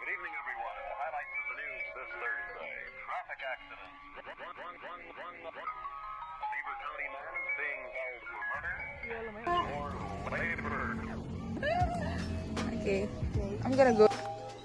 Good evening, everyone. The highlights of the news this Thursday. Traffic accidents. A Beaver County man is being held for murder. Or labor. Okay, I'm gonna go.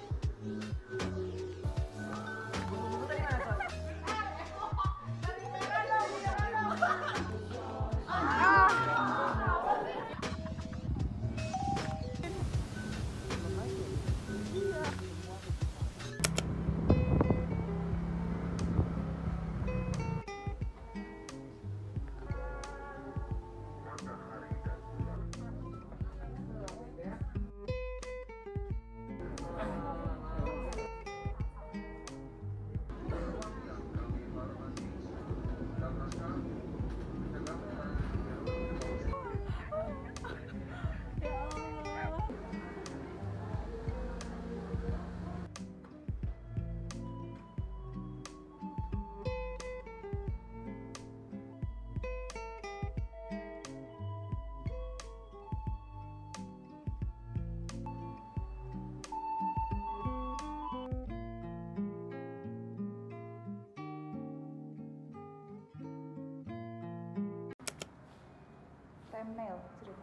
Thumbnail cerita.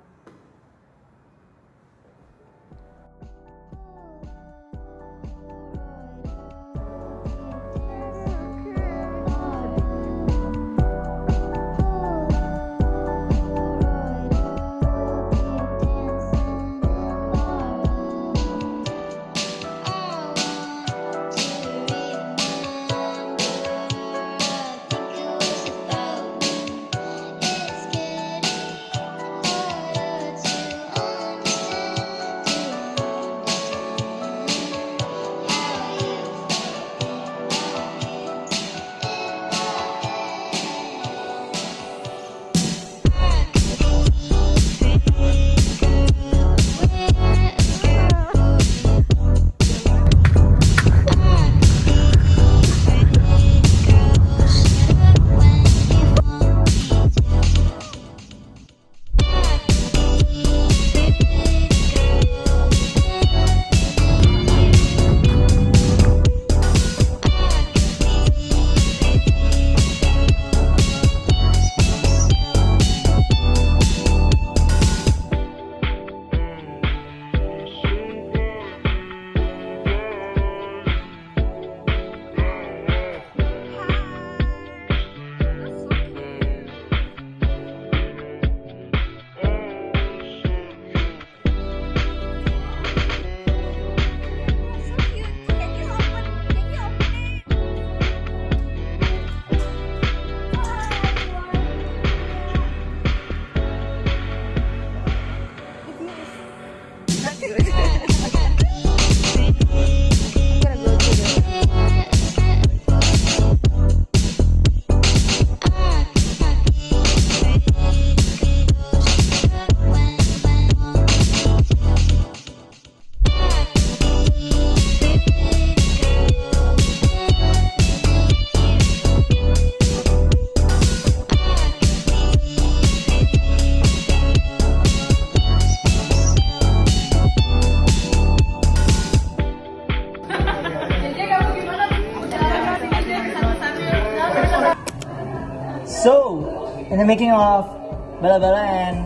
So, in the making of bala-bala and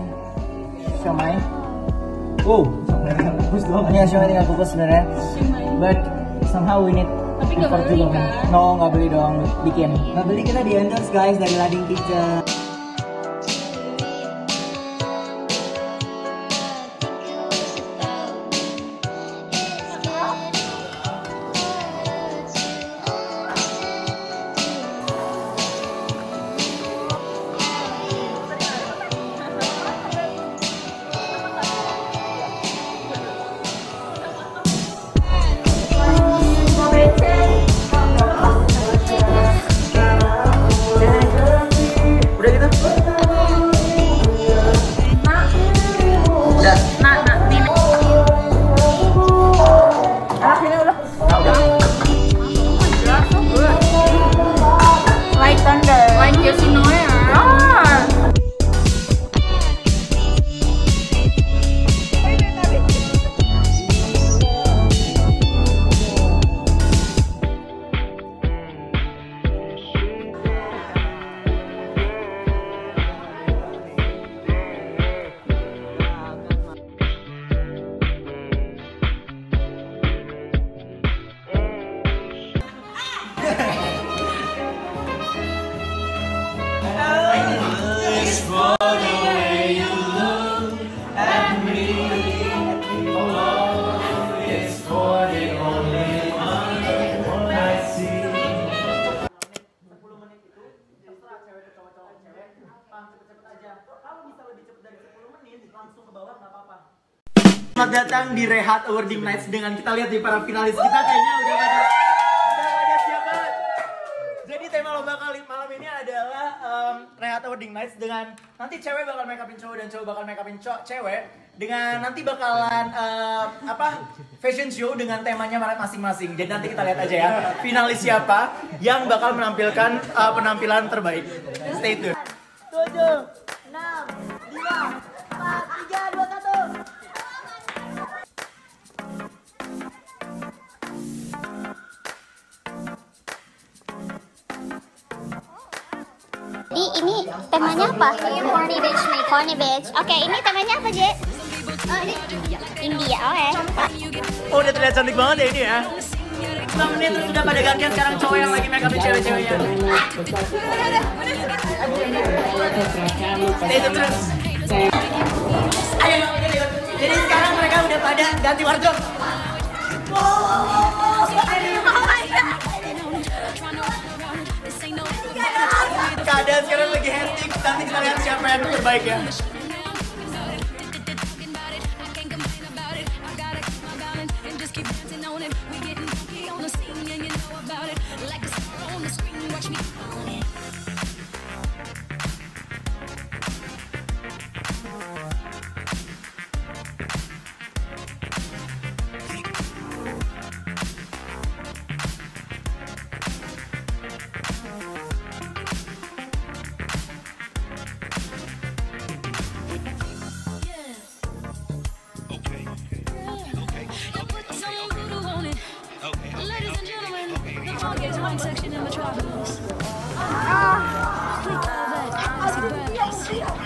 siomay. Oh, iya siomay tinggal kukus sebenarnya. But somehow we need effort juga kan. No, nggak beli doang, bikin. Nggak beli, kita di endorse guys dari Lading Kitchen. Udah Selamat datang di Rehat Awarding Nights. Dengan kita lihat di para finalis kita kayaknya udah pada siap banget. Jadi tema lomba kali malam ini adalah Rehat Awarding Nights, dengan nanti cewek bakal make upin cowok dan cowok bakal make upin cewek, dengan nanti bakalan fashion show dengan temanya masing-masing. Jadi nanti kita lihat aja ya finalis siapa yang bakal menampilkan penampilan terbaik. Stay tune. 7, 6, 5, 4, 3, 2, 1. Jadi ini temanya apa? Horny Beach. Horny Beach. Oke, ini temanya apa, Je? India. Oh, udah terlihat cantik banget ya ini ya. 5 menit terus sudah pada gantian, sekarang cowok yang lagi make upin cewek-ceweknya. Stay tune terus. Ayo, jadi sekarang mereka udah pada ganti wardrobe. Keadaan sekarang lagi hectic, nanti kita lihat siapa yang terbaik ya. Section in Metropolis.